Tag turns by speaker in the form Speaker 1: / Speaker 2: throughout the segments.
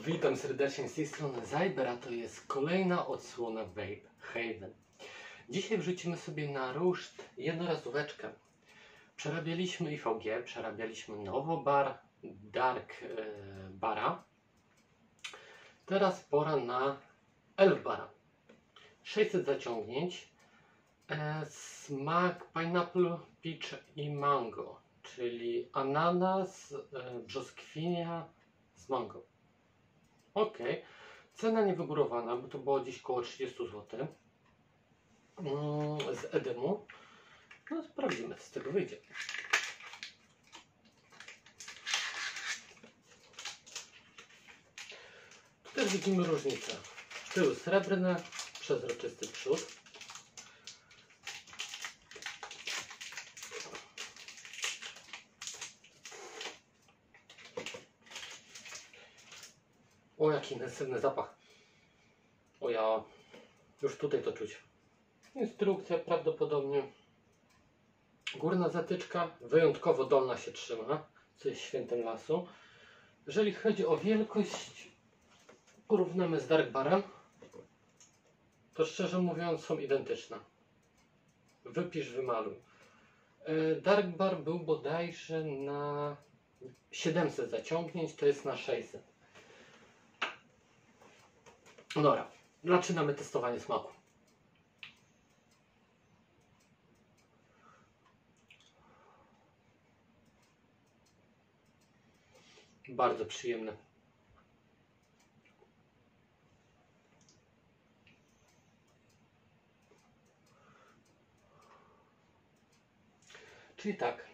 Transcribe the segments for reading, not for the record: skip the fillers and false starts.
Speaker 1: Witam serdecznie z tej strony Zajber, a to jest kolejna odsłona Vape Haven. Dzisiaj wrzucimy sobie na ruszt jednorazóweczkę. Przerabialiśmy IVG, przerabialiśmy Novobar, Dark Bara. Teraz pora na Elfbara. 600 zaciągnięć. Smak pineapple, peach i mango, czyli ananas, brzoskwinia z mango. Ok, cena niewygórowana, bo to było gdzieś około 30 zł z Edemu. No sprawdzimy, co z tego wyjdzie. Tutaj widzimy różnicę. Tył srebrny, przezroczysty przód. O, jaki intensywny zapach. O ja, już tutaj to czuć. Instrukcja prawdopodobnie. Górna zatyczka, wyjątkowo dolna się trzyma, co jest świętem lasu. Jeżeli chodzi o wielkość, porównamy z Dark Barem, to szczerze mówiąc są identyczne. Wypisz, wymaluj. Dark Bar był bodajże na 700 zaciągnięć, to jest na 600. Dobra, zaczynamy testowanie smaku. Bardzo przyjemne. Czyli tak.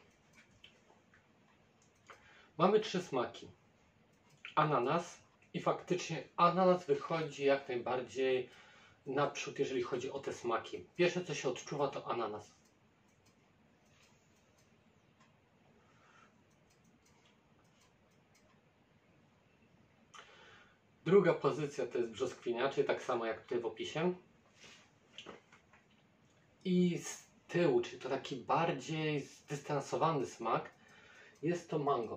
Speaker 1: Mamy 3 smaki. Ananas. I faktycznie ananas wychodzi jak najbardziej naprzód, jeżeli chodzi o te smaki. Pierwsze, co się odczuwa, to ananas. Druga pozycja to jest brzoskwinia, czyli tak samo jak tutaj w opisie. I z tyłu, czyli to taki bardziej zdystansowany smak, jest to mango.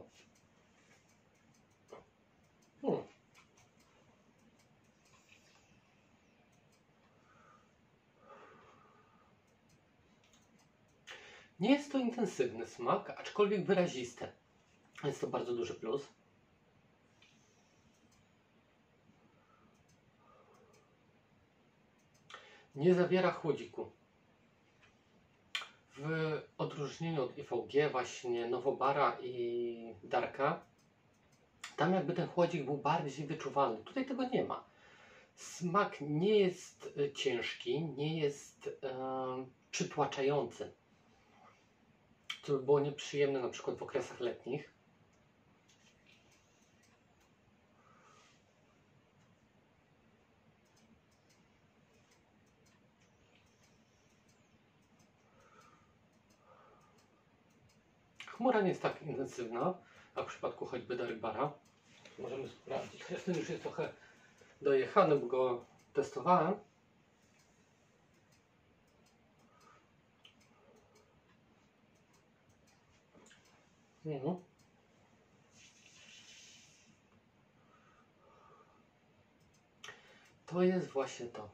Speaker 1: Nie jest to intensywny smak, aczkolwiek wyrazisty. Jest to bardzo duży plus. Nie zawiera chłodziku. W odróżnieniu od IVG, właśnie Novobara i Darka, tam jakby ten chłodzik był bardziej wyczuwalny. Tutaj tego nie ma. Smak nie jest ciężki, nie jest przytłaczający. Co by było nieprzyjemne na przykład w okresach letnich. Chmura nie jest tak intensywna, a w przypadku choćby Dark Bara. Możemy sprawdzić. Chociaż ten już jest trochę dojechany, bo go testowałem. To jest właśnie to.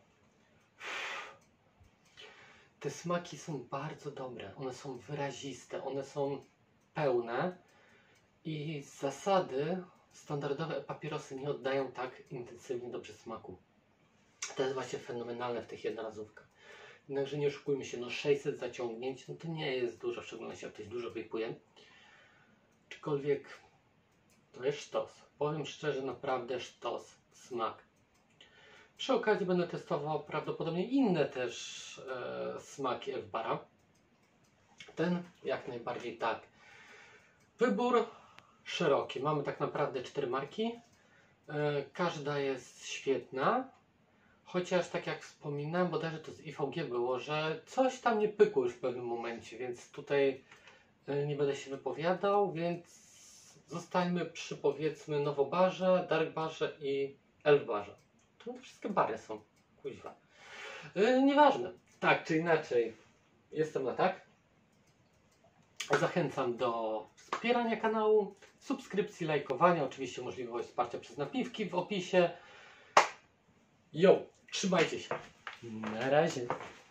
Speaker 1: Te smaki są bardzo dobre, one są wyraziste, one są pełne i z zasady standardowe papierosy nie oddają tak intensywnie dobrze smaku. To jest właśnie fenomenalne w tych jednorazówkach. Jednakże nie oszukujmy się, no 600 zaciągnięć, no to nie jest dużo, w szczególności jak ktoś dużo wyjpuje. Aczkolwiek to jest sztos. Powiem szczerze, naprawdę sztos smak. Przy okazji będę testował prawdopodobnie inne też smaki Elfbara. Ten jak najbardziej tak. Wybór szeroki. Mamy tak naprawdę 4 marki. Każda jest świetna. Chociaż tak jak wspominałem, bodajże to z IVG było, że coś tam nie pykło już w pewnym momencie, więc tutaj nie będę się wypowiadał, więc zostańmy przy powiedzmy Novobarze, Dark Barze i Elfbarze. To wszystkie bary są, kuźwa. Nieważne. Tak czy inaczej, jestem na tak. Zachęcam do wspierania kanału, subskrypcji, lajkowania, oczywiście możliwość wsparcia przez napiwki w opisie. Jo, trzymajcie się. Na razie.